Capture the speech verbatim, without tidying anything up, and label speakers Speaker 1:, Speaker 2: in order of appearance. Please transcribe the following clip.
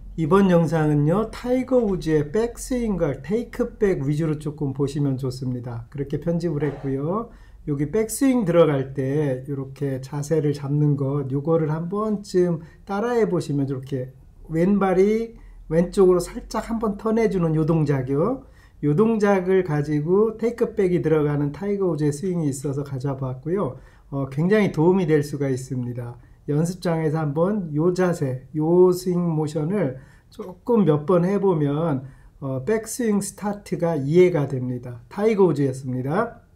Speaker 1: 이번 영상은요, 타이거 우즈의 백스윙과 테이크백 위주로 조금 보시면 좋습니다. 그렇게 편집을 했고요. 여기 백스윙 들어갈 때 이렇게 자세를 잡는 것, 요거를 한 번쯤 따라해 보시면 이렇게 왼발이 왼쪽으로 살짝 한번 턴해주는 요 동작이요. 요 동작을 가지고 테이크백이 들어가는 타이거 우즈의 스윙이 있어서 가져와 봤고요. 어, 굉장히 도움이 될 수가 있습니다. 연습장에서 한번 요 자세, 요 스윙 모션을 조금 몇 번 해보면 어, 백스윙 스타트가 이해가 됩니다. 타이거 우즈였습니다.